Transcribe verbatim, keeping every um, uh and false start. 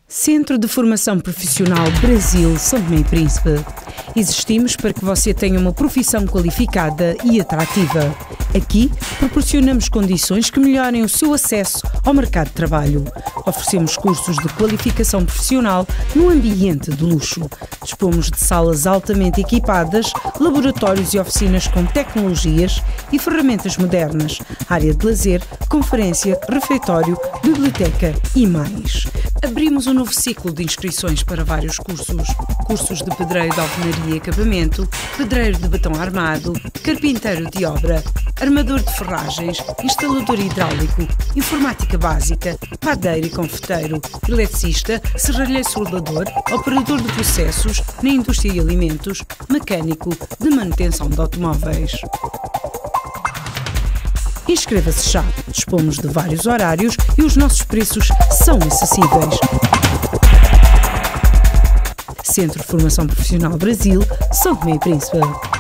Centro de Formação Profissional Brasil, São Tomé e Príncipe. Existimos para que você tenha uma profissão qualificada e atrativa. Aqui proporcionamos condições que melhorem o seu acesso ao mercado de trabalho. Oferecemos cursos de qualificação profissional no ambiente de luxo. Dispomos de salas altamente equipadas, laboratórios e oficinas com tecnologias e ferramentas modernas, área de lazer, conferência, refeitório, biblioteca e mais. Abrimos um novo ciclo de inscrições para vários cursos. Cursos de pedreiro de alvenaria e acabamento, pedreiro de betão armado, carpinteiro de obra, armador de ferragens, instalador hidráulico, informática básica, padeiro e confeiteiro, eletricista, serralheiro soldador, operador de processos na indústria e alimentos, mecânico de manutenção de automóveis. Inscreva-se já. Dispomos de vários horários e os nossos preços são acessíveis. Centro de Formação Profissional Brasil, São Tomé e Príncipe.